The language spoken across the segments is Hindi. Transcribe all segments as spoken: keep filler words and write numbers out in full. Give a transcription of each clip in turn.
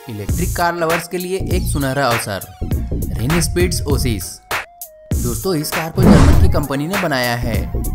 इलेक्ट्रिक कार लवर्स के लिए एक सुनहरा अवसर। Rinspeed's Oasis. दोस्तों, इस कार को जर्मन की कंपनी ने बनाया है।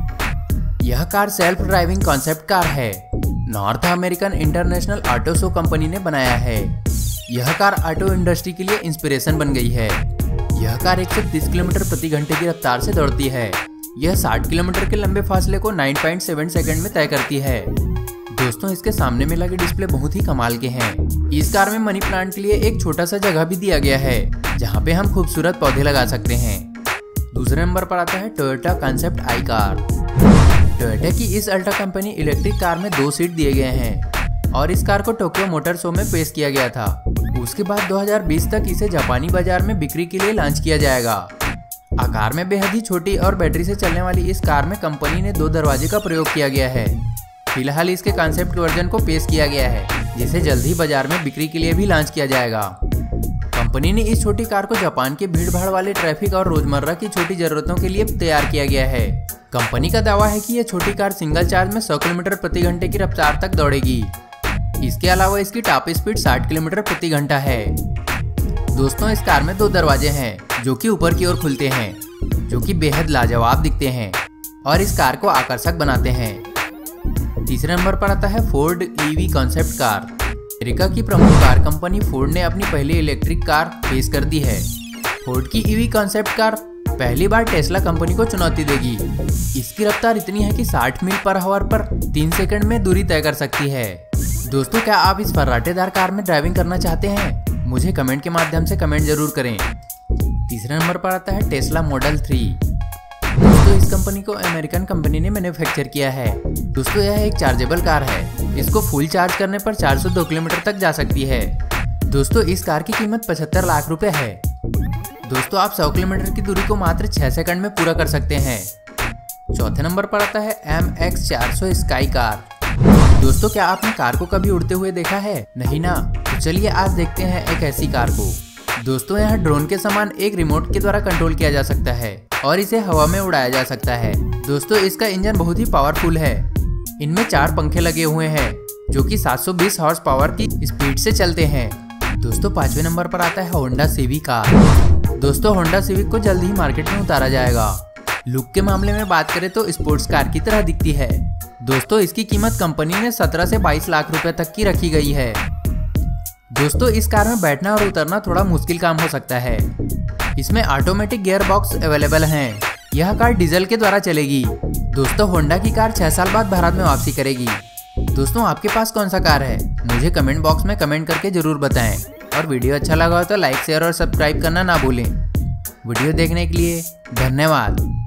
यह car self driving concept car है। North American International Auto Show company ने बनाया है। यह कार ऑटो इंडस्ट्री के लिए इंस्पिरेशन बन गई है। यह कार एक सौ तीस किलोमीटर प्रति घंटे की रफ्तार से दौड़ती है। यह साठ किलोमीटर के लंबे फासले को नौ पॉइंट सात सेकंड में तय करती है। दोस्तों, इसके सामने में लगे डिस्प्ले बहुत ही कमाल के हैं। इस कार में मनी प्लांट के लिए एक छोटा सा जगह भी दिया गया है, जहां पे हम खूबसूरत पौधे लगा सकते हैं। दूसरे नंबर पर आता है Toyota concept i car. Toyota की इस अल्ट्रा कंपनी इलेक्ट्रिक कार में दो सीट दिए गए हैं और इस कार को टोक्यो मोटर शो में पेश किया गया था। उसके बाद दो हज़ार बीस तक इसे जापानी बाजार में बिक्री के लिए लॉन्च किया जाएगा। आकार में बेहद ही छोटी और बैटरी से चलने वाली इस कार में कंपनी ने दो दरवाजे का प्रयोग किया गया है। फिलहाल इसके कॉन्सेप्ट वर्जन को पेश किया गया है, जिसे जल्द ही बाजार में बिक्री के लिए भी लॉन्च किया जाएगा। कंपनी ने इस छोटी कार को जापान के भीड़भाड़ वाले ट्रैफिक और रोजमर्रा की छोटी जरूरतों के लिए तैयार किया गया है। कंपनी का दावा है कि यह छोटी कार सिंगल चार्ज में सौ किलोमीटर प्रति घंटे की रफ्तार तक दौड़ेगी। इसके अलावा इसकी टॉप स्पीड साठ किलोमीटर प्रति घंटा है। दोस्तों, इस कार में दो दरवाजे हैं जो कि ऊपर की ओर खुलते हैं, जो कि बेहद लाजवाब दिखते हैं और इस कार को आकर्षक बनाते हैं। तीसरे नंबर पर आता है Ford EV concept car. America की प्रमुख कार कंपनी फोर्ड ने अपनी पहली इलेक्ट्रिक कार पेश कर दी है। फोर्ड की ईवी कॉन्सेप्ट कार पहली बार टेस्ला कंपनी को चुनौती देगी। इसकी रफ्तार इतनी है कि साठ मील पर आवर पर तीन सेकंड में दूरी तय कर सकती है। दोस्तों, क्या आप इस फर्राटेदार कार में ड्राइविंग करना चाहते हैं? मुझे कमेंट के माध्यम से कमेंट जरूर करें। तीसरे नंबर पर आता है टेस्ला मॉडल थ्री। दोस्तों, इस कंपनी को अमेरिकन कंपनी ने मैन्युफैक्चर किया है। दोस्तों, यह एक चार्जेबल कार है। इसको फुल चार्ज करने पर चार सौ दो किलोमीटर तक जा सकती है। दोस्तों, इस कार की कीमत पचहत्तर लाख रुपए है। दोस्तों, आप सौ किलोमीटर की दूरी को मात्र छह सेकंड में पूरा कर सकते हैं। चौथे नंबर पर आता है एम एक्स चार सौ स्काई कार। दोस्तों, क्या आपने कार को कभी उड़ते हुए देखा है? नहीं ना? तो चलिए आज देखते हैं एक ऐसी कार को। दोस्तों, यह ड्रोन के समान एक रिमोट के द्वारा कंट्रोल किया जा सकता है और इसे हवा में उड़ाया जा सकता है। दोस्तों, इसका इंजन बहुत ही पावरफुल है। इनमें चार पंखे लगे हुए हैं जो कि सात सौ बीस हॉर्स पावर की स्पीड से चलते हैं। दोस्तों, पांचवें नंबर पर आता है होंडा सिविक कार। दोस्तों, होंडा सिविक को जल्द ही मार्केट में उतारा जाएगा। लुक के मामले में बात करें तो स्पोर्ट्स कार की तरह दिखती है। दोस्तों, इसकी कीमत कंपनी ने सत्रह से बाईस लाख रुपए तक की रखी गई है। दोस्तों, इस कार में बैठना और उतरना थोड़ा मुश्किल काम हो सकता है। इसमें ऑटोमेटिक गियर बॉक्स अवेलेबल हैं। यह कार डीजल के द्वारा चलेगी। दोस्तों, होंडा की कार छह साल बाद भारत में वापसी करेगी। दोस्तों, आपके पास कौन सा कार है? मुझे कमेंट बॉक्स में कमेंट करके जरूर बताएं और वीडियो अच्छा लगा हो तो लाइक शेयर और सब्सक्राइब करना ना भूलें। वीडियो देखने के लिए धन्यवाद।